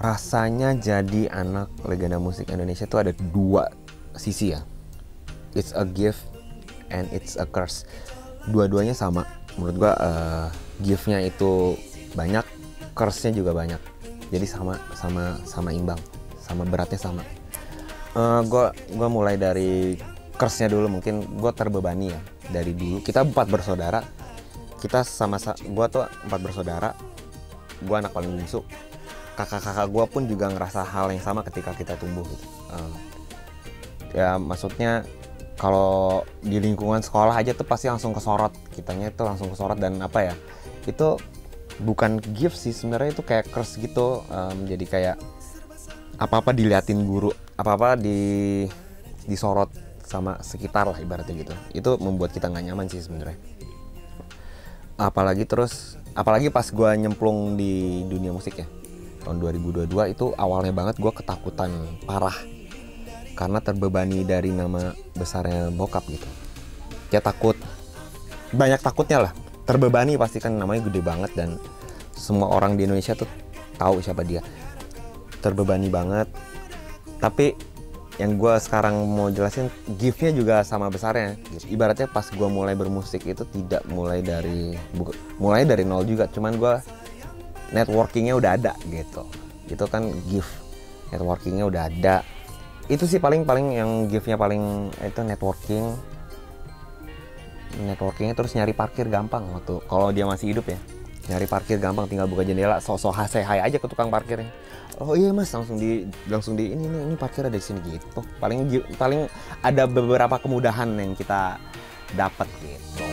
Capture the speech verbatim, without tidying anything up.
rasanya jadi anak legenda musik Indonesia tuh ada dua sisi ya. It's a gift and it's a curse. Dua-duanya sama. Menurut gua uh, gift-nya itu banyak, curse-nya juga banyak. Jadi sama sama sama imbang, sama beratnya sama. Uh, gua gua mulai dari curse-nya dulu. Mungkin gua terbebani ya dari dulu. Kita empat bersaudara. Kita sama gua tuh empat bersaudara. Gua anak paling bungsu. Kakak-kakak gue pun juga ngerasa hal yang sama ketika kita tumbuh gitu. Uh, ya maksudnya kalau di lingkungan sekolah aja tuh pasti langsung kesorot, kitanya itu langsung kesorot, dan apa ya, itu bukan gift sih sebenarnya, itu kayak curse gitu. Um, jadi kayak apa-apa diliatin guru, apa-apa di disorot sama sekitar lah ibaratnya gitu. Itu membuat kita nggak nyaman sih sebenarnya. Apalagi terus, apalagi pas gue nyemplung di dunia musik ya. Tahun dua ribu dua puluh dua itu awalnya banget gue ketakutan parah karena terbebani dari nama besarnya bokap gitu. Ya takut, banyak takutnya lah. Terbebani pasti kan namanya gede banget dan semua orang di Indonesia tuh tahu siapa dia. Terbebani banget. Tapi yang gue sekarang mau jelasin, gift-nya juga sama besarnya. Ibaratnya pas gue mulai bermusik itu tidak mulai dari mulai dari nol juga, cuman gue networkingnya udah ada gitu. Itu kan gift, networkingnya udah ada. Itu sih paling paling yang giftnya paling itu networking. Networkingnya terus nyari parkir gampang waktu kalau dia masih hidup ya. Nyari parkir gampang, tinggal buka jendela, sok-sok say hi aja ke tukang parkirnya. Oh iya mas, langsung di langsung di ini ini, ini parkir ada di sini gitu. Paling paling ada beberapa kemudahan yang kita dapat gitu.